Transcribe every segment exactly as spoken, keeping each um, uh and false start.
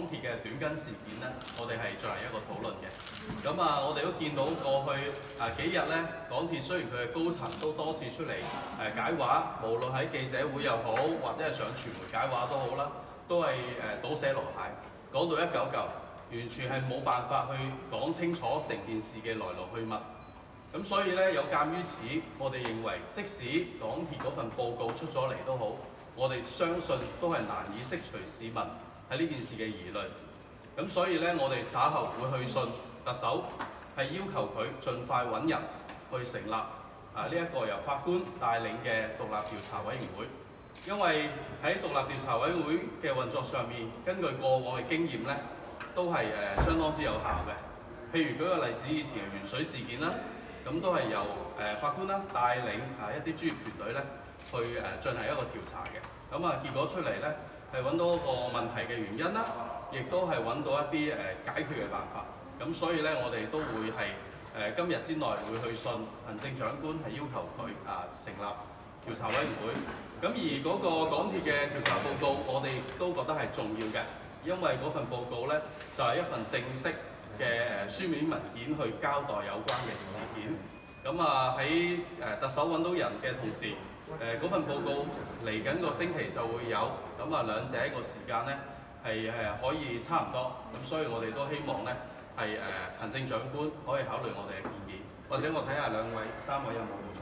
鐵嘅短筋事件咧，我哋係進行一個討論嘅。咁啊，我哋都見到過去啊幾日咧，港鐵雖然佢嘅高層都多次出嚟誒解話，無論喺記者會又好，或者係上傳媒解話都好啦，都係誒倒瀉籮蟹，講到一嚿嚿，完全係冇辦法去講清楚成件事嘅來龍去脈。咁所以咧，有鑑於此，我哋認為即使港鐵嗰份報告出咗嚟都好，我哋相信都係難以釋除市民喺呢件事嘅疑慮。咁所以咧，我哋稍後會去信特首，係要求佢盡快揾人去成立啊呢一個由法官帶領嘅獨立調查委員會。因為喺獨立調查委員會嘅運作上面，根據過往嘅經驗咧，都係誒相當之有效嘅。譬如舉個例子，以前嘅鉛水事件啦。咁都係由誒法官啦帶領啊一啲專業團隊咧去誒進行一個調查嘅。咁啊結果出嚟咧係揾到一個問題嘅原因啦，亦都係揾到一啲誒解決嘅辦法。咁所以咧我哋都會係誒今日之內會去信行政長官，係要求佢啊成立調查委員會。咁而嗰個港鐵嘅調查報告，我哋都覺得係重要嘅，因為嗰份報告咧就係一份正式嘅誒書面文件去交代有關嘅事件。咁啊喺誒特首揾到人嘅同時，誒嗰份報告嚟緊個星期就會有，咁啊兩者個時間咧係誒可以差唔多。咁所以我哋都希望咧係誒行政長官可以考慮我哋嘅建議，或者我睇下兩位三位有冇補充？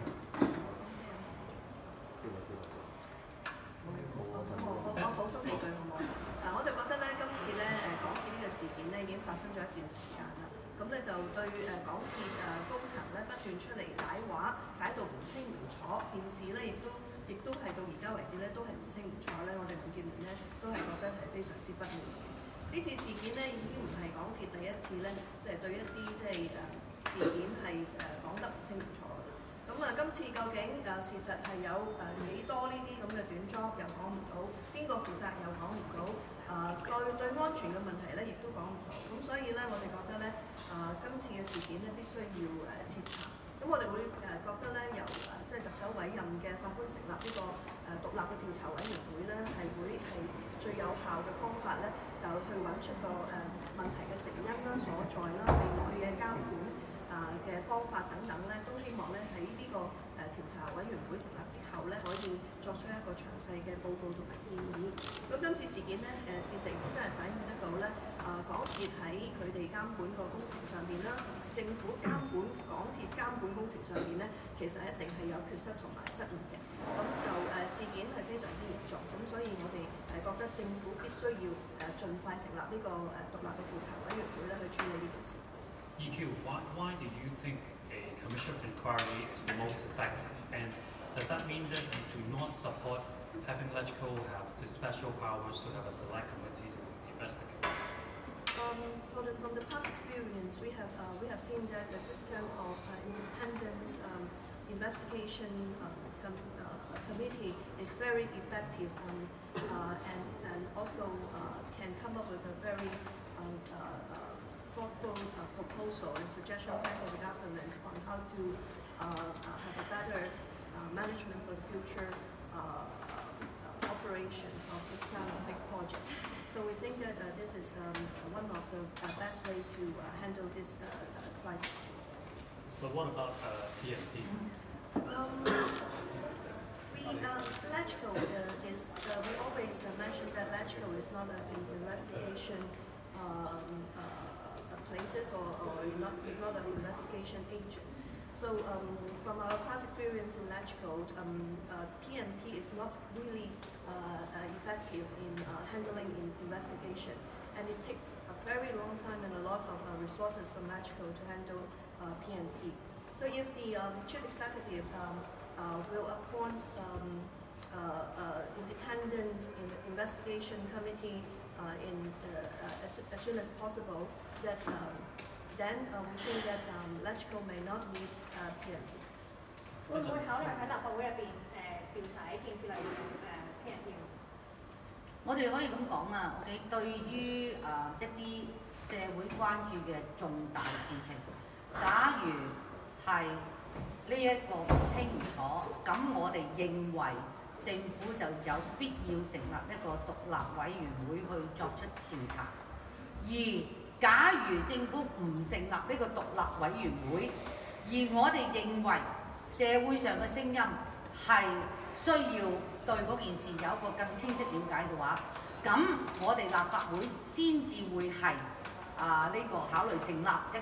我我補充幾句好唔好？嗱，我就覺得咧，今次咧誒港鐵呢個事件咧已經發生咗一段時間啦。咁咧就對誒港鐵誒高層咧不斷出嚟解話，解到唔清唔楚，件事咧亦都亦都係到而家為止咧都係唔清唔楚咧。我哋民建聯咧都係覺得係非常之不滿嘅。呢次事件咧已經唔係港鐵第一次咧，即係對一啲即係誒事件係誒講得唔清唔楚嘅。咁啊，今次究竟誒事實係有誒幾多呢啲咁嘅短樁又講唔到，邊個負責又講唔到，啊對對安全嘅問題咧亦都講唔到，咁所以咧我哋覺得咧啊今次嘅事件咧必須要誒徹查，咁我哋會誒覺得咧由誒即係特首委任嘅法官成立呢個誒獨立嘅調查委員會咧係會係最有效嘅方法咧，就去揾出個誒問題嘅成因啦、所在啦、未來嘅監管啊嘅方法等等咧，都希望咧喺呢個誒調查委員會成立之後咧，可以作出一個詳細嘅報告同埋建議。咁今次事件咧，誒事實亦都真係反映得到咧，啊港鐵喺佢哋監管個工程上邊啦，政府監管港鐵監管工程上邊咧，其實一定係有缺失同埋失誤嘅。咁就誒事件係非常之嚴重，咁所以我哋誒覺得政府必須要誒盡快成立呢個誒獨立嘅調查委員會咧，去處理呢件事。 E Q, why, why do you think a commission of inquiry is the most effective? And does that mean that you do not support having LegCo have the special powers to have a select committee to investigate? Um, for the, from the past experience, we have uh, we have seen that uh, this kind of uh, independent um, investigation um, com uh, committee is very effective um, uh, and and also uh, can come up with a very um, uh, uh, thoughtful uh, proposal and suggestion back for the government on how to uh, uh, have a better uh, management for the future uh, uh, operations of this kind of big projects. So we think that uh, this is um, one of the uh, best way to uh, handle this uh, uh, crisis. But what about uh, P M P? Um, we, uh, LegCo uh, is, uh, we always uh, mention that LegCo is not an investigation um, uh, places or, or not, is not an investigation agent. So um, from our past experience in LegCo, um, uh, P M P is not really uh, uh, effective in uh, handling in investigation, and it takes a very long time and a lot of uh, resources from LegCo to handle uh, P M P. So if the um, chief executive um, uh, will appoint um, uh, uh, independent in investigation committee uh, in uh, uh, as, as soon as possible, that um, then uh, we think that um, LegCo may not need uh, P M P. 會唔會考慮喺立法會入邊誒調查喺建設例如誒 P M P？ 我哋可以咁講啊，我哋對於誒、呃、一啲社會關注嘅重大事情，假如係呢一個唔清唔楚，咁我哋認為政府就有必要成立一個獨立委員會去作出調查。 而假如政府唔成立呢個獨立委員會，而我哋認為社會上嘅聲音係需要對嗰件事有一個更清晰了解嘅話，咁我哋立法會先至會係啊呢個考慮成立一